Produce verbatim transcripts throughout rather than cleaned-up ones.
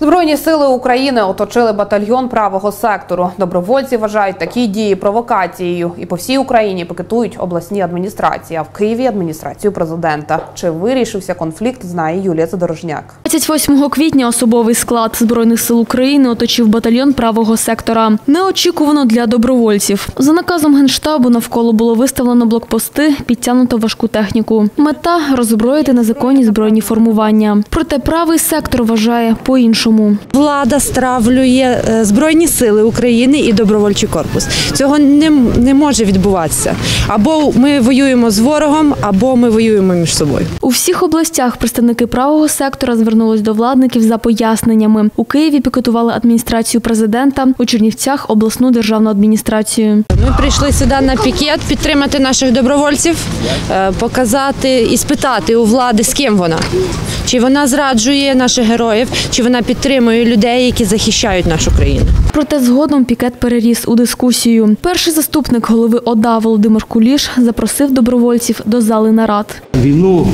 Збройні сили України оточили батальйон правого сектору. Добровольці вважають такі дії провокацією. І по всій Україні пікетують обласні адміністрації, а в Києві – адміністрацію президента. Чи вирішився конфлікт, знає Юлія Задорожняк. двадцять восьмого квітня особовий склад Збройних сил України оточив батальйон правого сектора. Неочікувано для добровольців. За наказом Генштабу навколо було виставлено блокпости, підтягнуто важку техніку. Мета – роззброїти незаконні збройні формування. Проте правий сектор вважає по-іншому. Влада стравлює Збройні сили України і добровольчий корпус. Цього не, не може відбуватися. Або ми воюємо з ворогом, або ми воюємо між собою. У всіх областях представники правого сектора звернулись до владників за поясненнями. У Києві пікетували адміністрацію президента, у Чернівцях – обласну державну адміністрацію. Ми прийшли сюди на пікет підтримати наших добровольців, показати і спитати у влади, з ким вона. Чи вона зраджує наших героїв, чи вона підтримує людей, які захищають нашу країну. Проте згодом пікет переріс у дискусію. Перший заступник голови ОДА Володимир Куліш запросив добровольців до зали нарад. Війну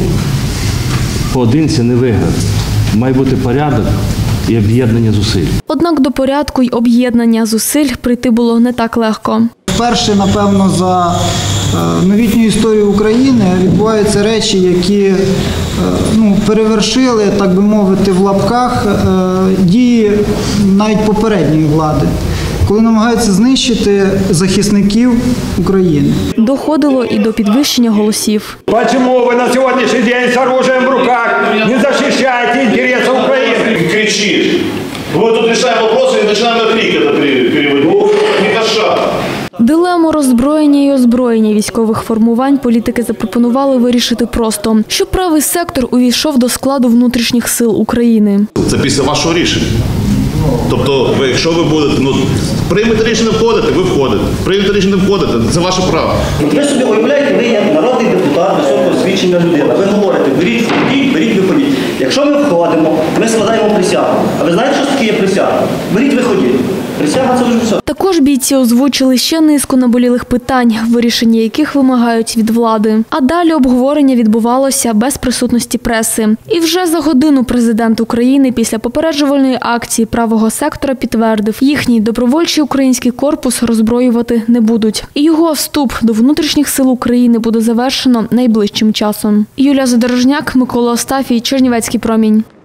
поодинці не виграти. Має бути порядок і об'єднання зусиль. Однак до порядку й об'єднання зусиль прийти було не так легко. Вперше, напевно, за новітню історію України відбуваються речі, які ну, перевершили, так би мовити, в лапках дії навіть попередньої влади, коли намагаються знищити захисників України. Доходило і до підвищення голосів. Чому ви на сьогоднішній день з оружием в руках не захищаєте інтереси України? Кричиш. Ми тут рішаємо питання і починаємо крик переводити. Не каша. Дилему роззброєння і озброєння військових формувань політики запропонували вирішити просто, щоб правий сектор увійшов до складу внутрішніх сил України. Це після вашого рішення. Тобто, ви, якщо ви будете, ну, приймете рішення входити, ви входите. Приймете рішення входити, це ваше право. Ви собі уявляєте, ви як народний депутат, високого освічена людина. Ви говорите, беріть, входіть, беріть, виходіть. Якщо ми входимо, ми складаємо присягу. А ви знаєте, що таке є присяга? Беріть, виходіть. Присяга – це дуже все. Також бійці озвучили ще низку наболілих питань, вирішення яких вимагають від влади. А далі обговорення відбувалося без присутності преси. І вже за годину президент України після попереджувальної акції правого сектора підтвердив, їхній добровольчий український корпус роззброювати не будуть. І його вступ до внутрішніх сил України буде завершено найближчим часом. Юлія Задорожняк, Микола Остафій, Чернівецький промінь.